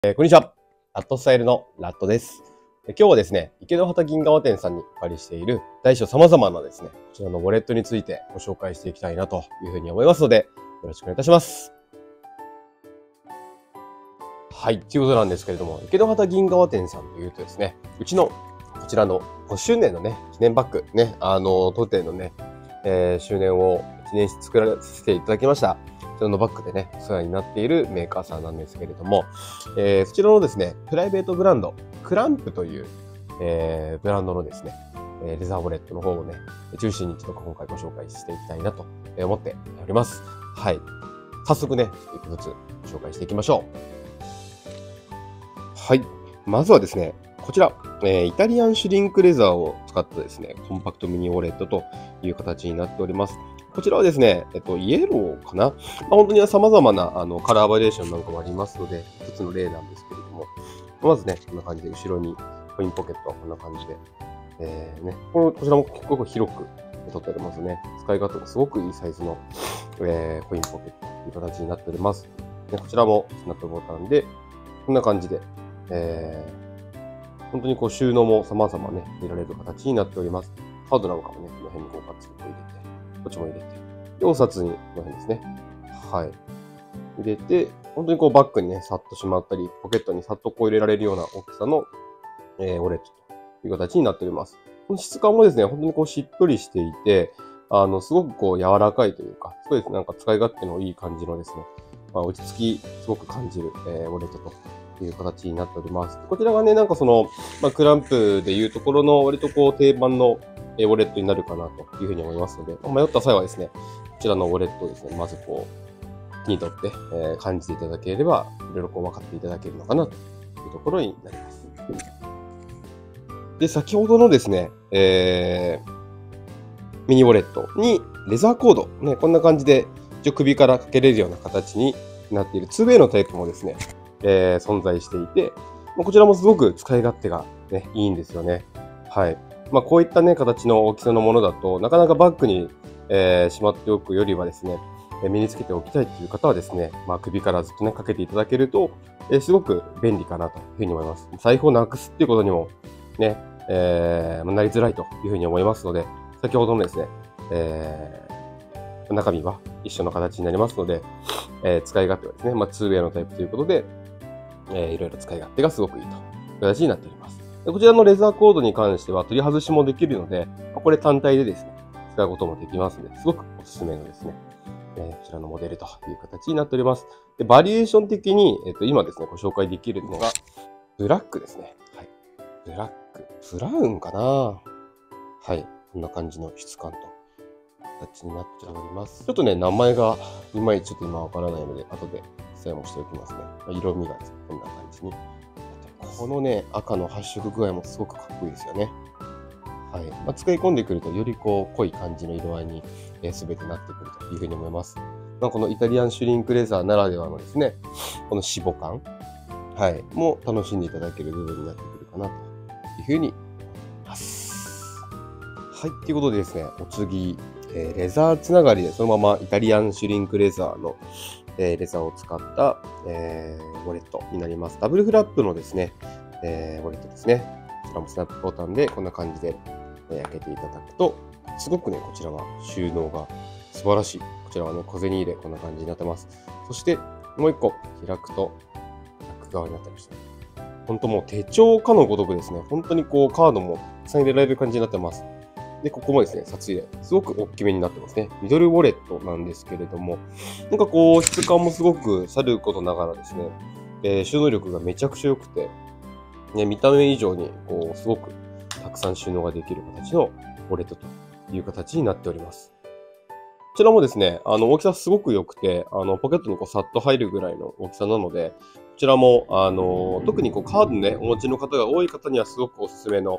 こんにちは。ラットスタイルのラットです。今日はですね、池之端銀河店さんにお借りしている大小様々なですね、こちらのウォレットについてご紹介していきたいなというふうに思いますので、よろしくお願いいたします。はい、ということなんですけれども、池之端銀河店さんというとですね、うちのこちらの5周年のね、記念バッグね、当店のね、周年を記念して作らせていただきました。そのバッグでね、お世話になっているメーカーさんなんですけれども、そちらのですね、プライベートブランド、クランプという、ブランドのですね、レザーウォレットの方をね、中心にちょっと今回ご紹介していきたいなと思っております。はい。早速ね、一個ずつご紹介していきましょう。はい。まずはですね、こちら、イタリアンシュリンクレザーを使ったですね、コンパクトミニウォレットという形になっております。こちらはですね、イエローかな、本当に様々なカラーバリエーションなんかもありますので、一つの例なんですけれども、まずね、こんな感じで、後ろにコインポケットはこんな感じで、こちらも結構広く取ってありますね。使い勝手がすごくいいサイズの、コインポケットという形になっております。こちらもスナップボタンで、こんな感じで、本当に収納も様々ね、入れられる形になっております。カードなんかもね、この辺にガッツリ入れて、こっちも入れて、で、お札にこの辺ですね。はい。入れて、本当にバッグにね、さっとしまったり、ポケットにさっと入れられるような大きさの、ウォレットという形になっております。この質感もですね、本当にしっとりしていて、すごく柔らかいというか、すごいなんか使い勝手のいい感じのですね、落ち着き、すごく感じる、ウォレットという形になっております。こちらがね、なんかクランプでいうところの割と定番のウォレットになるかなというふうに思いますので、迷った際はですね、こちらのウォレットをですね、まず手に取って、感じていただければ、いろいろ分かっていただけるのかなというところになります。で、先ほどのですね、ミニウォレットにレザーコード、ね、こんな感じで一応首からかけれるような形になっている 2way のタイプもですね、存在していて、こちらもすごく使い勝手が、ね、いいんですよね。はい。こういったね、形の大きさのものだと、なかなかバッグに、しまっておくよりはですね、身につけておきたいという方はですね、首からずっとね、かけていただけると、すごく便利かなというふうに思います。財布をなくすっていうことにもね、なりづらいというふうに思いますので、先ほどのですね、中身は一緒の形になりますので、使い勝手はですね、2way のタイプということで、いろいろ使い勝手がすごくいいという形になっております。こちらのレザーコードに関しては取り外しもできるので、これ単体でですね、使うこともできますので、すごくおすすめのですね、こちらのモデルという形になっております。で、バリエーション的に、今ですね、ご紹介できるのが、ブラックですね。はい。ブラック。ブラウンかな？はい。こんな感じの質感と形になっております。ちょっとね、名前がいまいちちょっと今わからないので、後で記載もしておきますね。色味がですね、こんな感じになっております。このね、赤の発色具合もすごくかっこいいですよね。はい。使い込んでくると、より濃い感じの色合いに、全てなってくるというふうに思います。このイタリアンシュリンクレザーならではのですね、この脂肪感、はい、も楽しんでいただける部分になってくるかなというふうに思います。はい。ということでですね、お次、レザーつながりでそのままイタリアンシュリンクレザーの、レザーを使った、ウォレットになります。ダブルフラップのですね、ウォレットですね。こちらもスナップボタンでこんな感じで開けていただくと、すごくね、こちらは収納が素晴らしい。こちらはね、小銭入れこんな感じになってます。そして、もう一個開くと、逆側になってました。本当もう手帳かのごとくですね、本当にカードもたくさん入れられる感じになってます。で、ここもですね、札入れ。すごく大きめになってますね。ミドルウォレットなんですけれども、なんか質感もすごくさることながらですね、収納力がめちゃくちゃ良くて、ね、見た目以上に、すごくたくさん収納ができる形のウォレットという形になっております。こちらもですね、大きさすごく良くて、ポケットにさっと入るぐらいの大きさなので、こちらも、特にカードね、お持ちの方が多い方にはすごくおすすめの、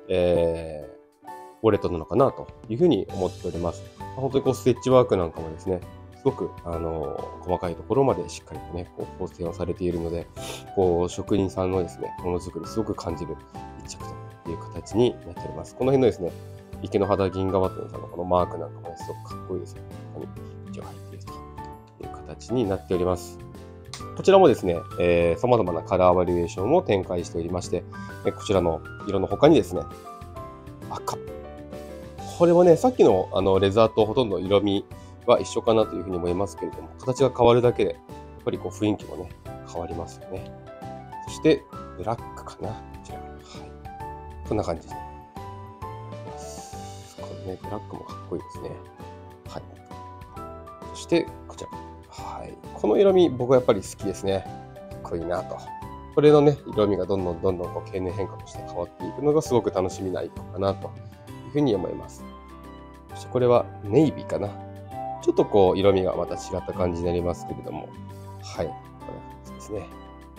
ウォレットなのかなというふうに思っております。本当にステッチワークなんかもですね、すごく、細かいところまでしっかりとね、構成をされているので、職人さんのですね、ものづくりすごく感じる一着という形になっております。この辺のですね、池之端銀河店さんのこのマークなんかもね、すごくかっこいいですよね。ここに一応入っているという形になっております。 こちらもですね、様々なカラーバリエーションを展開しておりまして、こちらの色の他にですね、赤。これもね、さっきのレザーとほとんど色味は一緒かなというふうに思いますけれども、形が変わるだけで、やっぱりこう雰囲気もね、変わりますよね。そして、ブラックかな。こちら。はい。こんな感じですね。これね、ブラックもかっこいいですね。はい。そして、こちら。はい。この色味、僕はやっぱり好きですね。かっこいいなと。これのね、色味がどんどんこう経年変化として変わっていくのがすごく楽しみな一個かなというふうに思います。そしてこれはネイビーかな。ちょっとこう色味がまた違った感じになりますけれども、はい。こんな感じですね。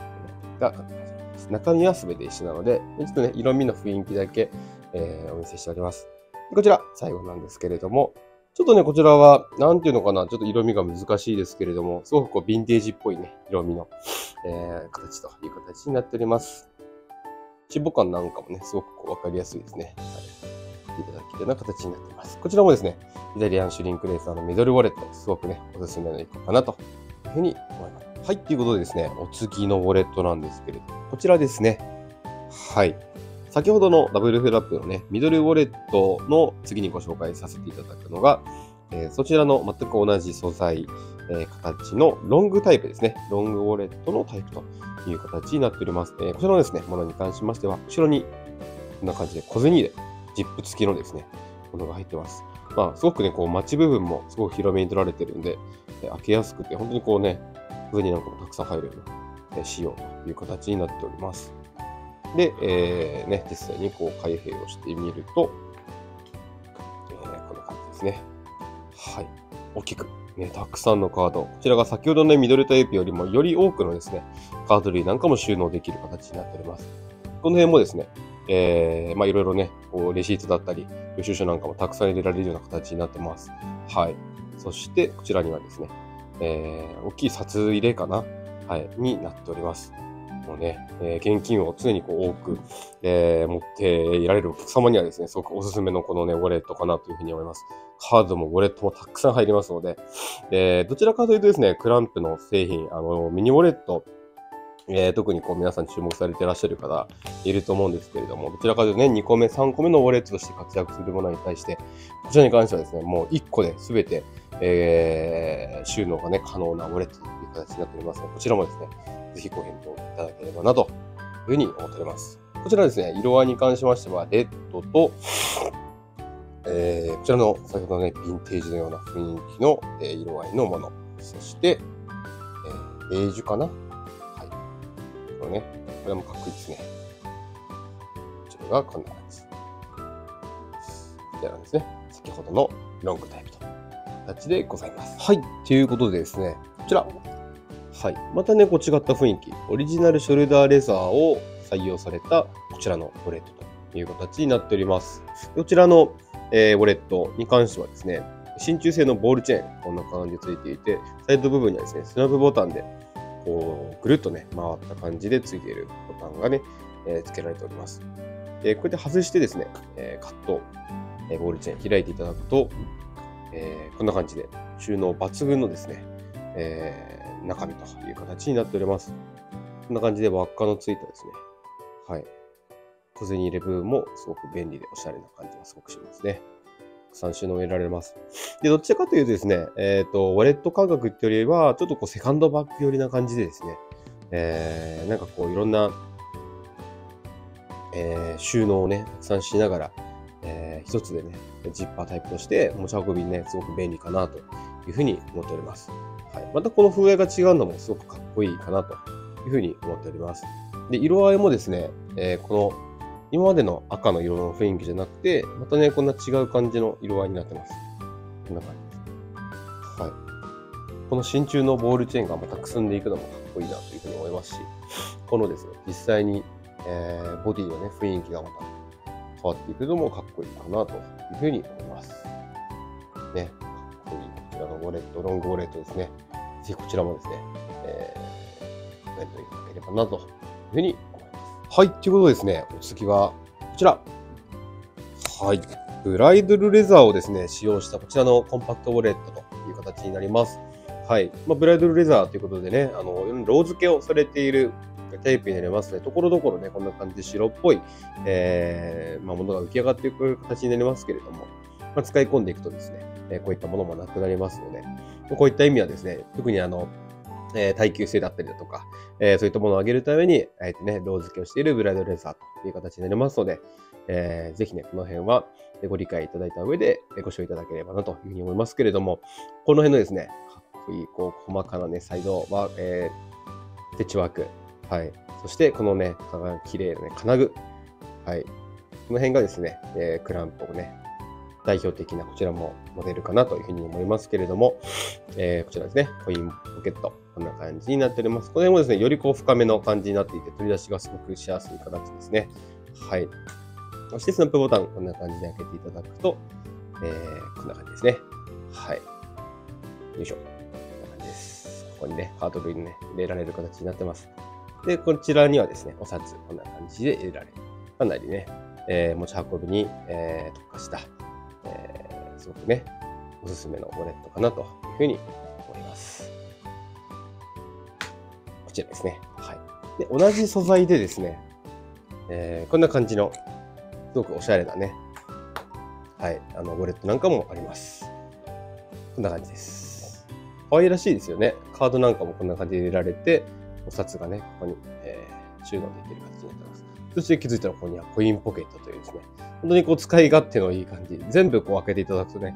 中身は全て一緒なので、ちょっとね、色味の雰囲気だけ、お見せしております。こちら、最後なんですけれども、ちょっとね、こちらは、なんていうのかな、ちょっと色味が難しいですけれども、すごくこう、ヴィンテージっぽいね、色味の、形という形になっております。チボ感なんかもね、すごくこう、わかりやすいですね。はい。いただけるような形になっています。こちらもですね、イタリアンシュリンクレーサーのミドルウォレット、すごくね、おすすめの一個かなというふうに思います。はい、ということでですね、お次のウォレットなんですけれども、こちらですね。はい。先ほどのダブルフラップのね、ミドルウォレットの次にご紹介させていただくのが、そちらの全く同じ素材、形のロングタイプですね。ロングウォレットのタイプという形になっております。こちらのですね、ものに関しましては、後ろにこんな感じで小銭入れ、ジップ付きのですね、ものが入ってます。まあ、すごくね、こう、マチ部分もすごく広めに取られてるんで、開けやすくて、本当にこうね、小銭なんかもたくさん入るような仕様という形になっております。で、ね、実際にこう開閉をしてみると、こんな感じですね。はい。大きく、ね、たくさんのカード。こちらが先ほどの、ね、ミドルタイプよりもより多くのですね、カード類なんかも収納できる形になっております。この辺もですね、まあいろいろね、こうレシートだったり、領収書なんかもたくさん入れられるような形になってます。はい。そして、こちらにはですね、大きい札入れかな、はい、になっております。もうね、現金を常にこう多く、持っていられるお客様にはですね、すごくおすすめのこのね、ウォレットかなというふうに思います。カードもウォレットもたくさん入りますので、どちらかというとですね、クランプの製品、ミニウォレット、特にこう皆さん注目されていらっしゃる方いると思うんですけれども、どちらかというとね、2個目、3個目のウォレットとして活躍するものに対して、こちらに関してはですね、もう1個で全て、収納がね、可能なウォレットという形になっておりますので、こちらもですね、ぜひご検討いただければなというふうに思っております。こちらですね、色合いに関しましては、レッドと、こちらの先ほどのね、ヴィンテージのような雰囲気の、色合いのもの。そして、ベージュかな。はい。これね、これもかっこいいですね。こちらがこんな感じです。こちらなんですね。先ほどのロングタイプという形でございます。はい。ということでですね、こちら。はい。またね、こう違った雰囲気。オリジナルショルダーレザーを採用されたこちらのウォレットという形になっております。こちらの、ウォレットに関してはですね、真鍮製のボールチェーン、こんな感じでついていて、サイド部分にはですね、スナップボタンで、こう、ぐるっとね、回った感じでついているボタンがね、付けられております。こうやって外してですね、カット、ボールチェーン開いていただくと、こんな感じで収納抜群のですね、中身という形になっております。こんな感じで輪っかのついたですね。はい。小銭入れ部分もすごく便利でおしゃれな感じがすごくしますね。たくさん収納を入れられます。で、どちらかというとですね、ウォレット感覚っていうよりは、ちょっとこうセカンドバッグ寄りな感じでですね、なんかこういろんな、収納をね、たくさんしながら、一つでね、ジッパータイプとして持ち運びにね、すごく便利かなというふうに思っております。はい。またこの風合いが違うのもすごくかっこいいかなというふうに思っております。で、色合いもですね、この今までの赤の色の雰囲気じゃなくて、またね、こんな違う感じの色合いになってます。こんな感じです。はい。この真鍮のボールチェーンがまたくすんでいくのもかっこいいなというふうに思いますし、このですね、実際に、ボディのね、雰囲気がまた変わっていくのもかっこいいかなというふうに思います。ね、かっこいい。こちらのウォレット、ロングウォレットですね。ぜひこちらもですね、コメントいただければなというふうに思います。はい、ということでですね、お次はこちら。はい、ブライドルレザーをですね、使用したこちらのコンパクトウォレットという形になります。 はい。ブライドルレザーということでね、ロー付けをされているタイプになりますので、ところどころね、こんな感じで白っぽい、ものが浮き上がっていく形になりますけれども、使い込んでいくとですね、こういったものもなくなりますので、こういった意味はですね、特に耐久性だったりだとか、そういったものを上げるために、あえてね、ロー付けをしているブライドルレザーという形になりますので、ぜひね、この辺はご理解いただいた上でご使用いただければなというふうに思いますけれども、この辺のですね、かっこいい、細かなね、サイドは、ステッチワーク。はい。そして、このね、綺麗なね、金具。はい。この辺がですね、クランプをね、代表的なこちらもモデルかなというふうに思いますけれども、こちらですね、コインポケット。こんな感じになっております。この辺もですね、より深めの感じになっていて、取り出しがすごくしやすい形ですね。はい。そしてスナップボタン、こんな感じで開けていただくと、こんな感じですね。はい。よいしょ。こんな感じです。ここにね、カート類にね、入れられる形になってます。で、こちらにはですね、お札、こんな感じで入れられる。かなりね、持ち運びに、特化した、すごくね、おすすめのウォレットかなというふうに思います。こちらですね。はい。で、同じ素材でですね、こんな感じの、すごくおしゃれなね、はい、ウォレットなんかもあります。こんな感じです。可愛らしいですよね。カードなんかもこんな感じで入れられて、お札がね、ここに、収納できる形になってます。そして気づいたらここにはコインポケットというですね、本当に使い勝手のいい感じ。全部開けていただくとね、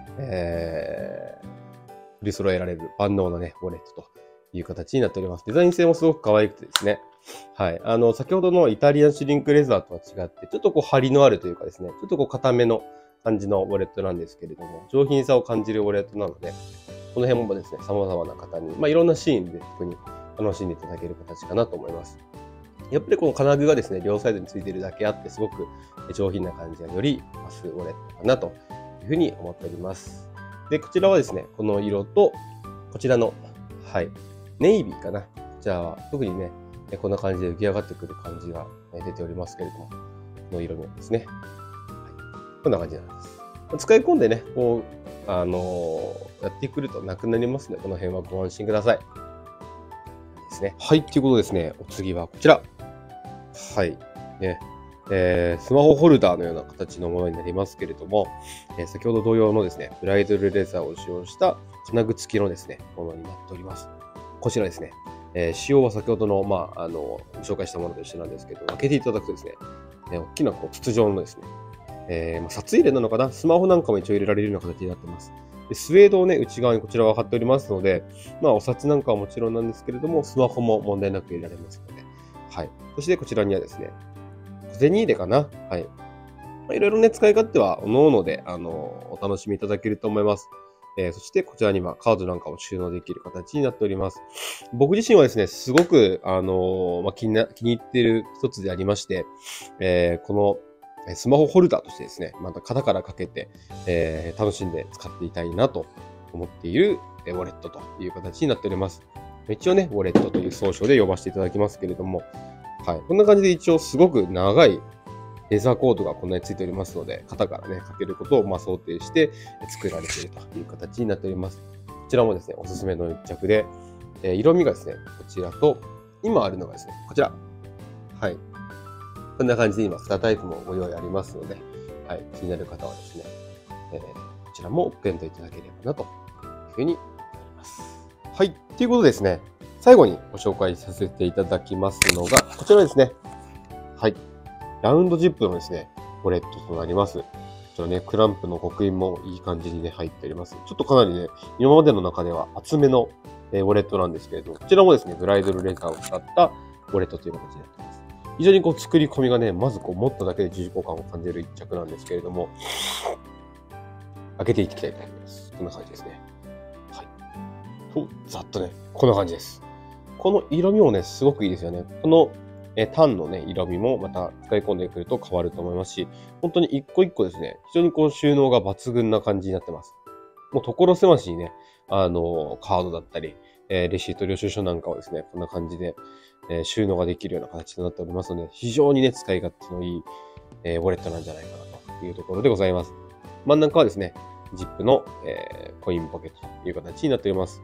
振り揃えられる万能なね、ウォレットという形になっております。デザイン性もすごく可愛くてですね。はい。先ほどのイタリアンシュリンクレザーとは違って、ちょっと張りのあるというかですね、ちょっと硬めの感じのウォレットなんですけれども、上品さを感じるウォレットなので、この辺もですね、様々な方に、いろんなシーンで特に楽しんでいただける形かなと思います。やっぱりこの金具がですね、両サイドについているだけあって、すごく上品な感じがより増すウォレットかなというふうに思っております。で、こちらはですね、この色と、こちらの、はい、ネイビーかな。こちらは特にね、こんな感じで浮き上がってくる感じが出ておりますけれども、この色味ですね。はい、こんな感じなんです。使い込んでね、やってくるとなくなりますので、この辺はご安心ください。ですね。はい、ということですね、お次はこちら。はい。ね。スマホホルダーのような形のものになりますけれども、先ほど同様のですね、ブライドルレザーを使用した金具付きのですね、ものになっております。こちらですね。仕様は先ほどの、紹介したものと一緒なんですけど、開けていただくとですね、大きな筒状のですね、札入れなのかな、スマホなんかも一応入れられるような形になってます。でスウェードをね、内側にこちらは貼っておりますので、お札なんかはもちろんなんですけれども、スマホも問題なく入れられますので、はい。そしてこちらにはですね、小銭入れかな、はい。いろいろね、使い勝手は各々で、お楽しみいただけると思います。そしてこちらにはカードなんかを収納できる形になっております。僕自身はですね、すごく、気に入っている一つでありまして、このスマホホルダーとしてですね、また肩からかけて、楽しんで使っていたいなと思っているウォレットという形になっております。一応ね、ウォレットという総称で呼ばせていただきますけれども、はい。こんな感じで一応すごく長いレザーコードがこんなについておりますので、肩からね、かけることを想定して作られているという形になっております。こちらもですね、おすすめの一着で、色味がですね、こちらと、今あるのがですね、こちら。はい。こんな感じで今、2タイプもご用意ありますので、はい。気になる方はですね、こちらもご検討いただければなというふうに思います。はい。ということでですね、最後にご紹介させていただきますのが、こちらですね。はい。ラウンドジップのですね、ウォレットとなります。こちらね、クランプの刻印もいい感じにね、入っております。ちょっとかなりね、今までの中では厚めのウォレットなんですけれども、こちらもですね、ブライドルレザーを使ったウォレットという形になっています。非常に作り込みがね、まず持っただけで重厚感を感じる一着なんですけれども、開けていきたいと思います。こんな感じですね。はい。と、ざっとね、こんな感じです。この色味もね、すごくいいですよね。このタンのね、色味もまた使い込んでくると変わると思いますし、本当に一個一個ですね、非常に収納が抜群な感じになってます。もう所狭しにね、カードだったり、レシート領収書なんかをですね、こんな感じで、収納ができるような形となっておりますので、非常にね、使い勝手のいい、ウォレットなんじゃないかなというところでございます。真ん中はですね、ジップの、コインポケットという形になっております。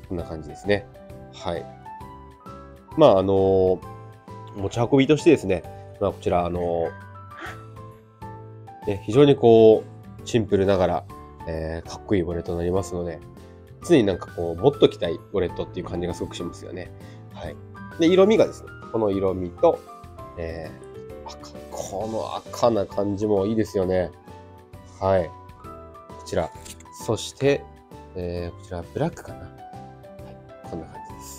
こんな感じですね。はい。持ち運びとしてですね、こちら、非常にシンプルながら、かっこいいウォレットになりますので、常に持っときたいウォレットっていう感じがすごくしますよね。はい。で、色味がですね、この色味と、赤。この赤な感じもいいですよね。はい。こちら。そして、こちら、ブラックかな。はい。こんな感じです。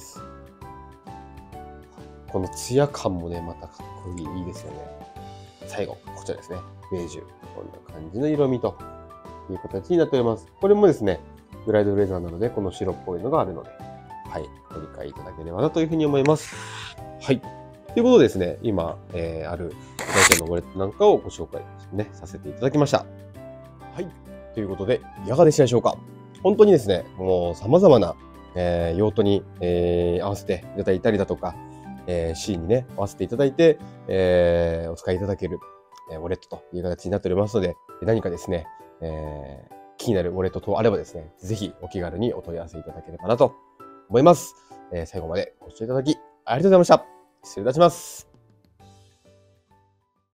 このツヤ感もね、またかっこいいですよね。最後、こちらですね。ベージュ。こんな感じの色味という形になっております。これもですね、ブライドレザーなので、この白っぽいのがあるので、はい。ご理解いただければなというふうに思います。はい。ということでですね、今、ある大体のウォレットなんかをご紹介ね、させていただきました。はい。ということで、いかがでしたでしょうか？本当にですね、もう様々な、用途に、合わせていただいたりだとか、シーンにね、合わせていただいて、お使いいただける、ウォレットという形になっておりますので、何かですね、気になるウォレット等あればですね、ぜひお気軽にお問い合わせいただければなと思います。最後までご視聴いただきありがとうございました。失礼いたします。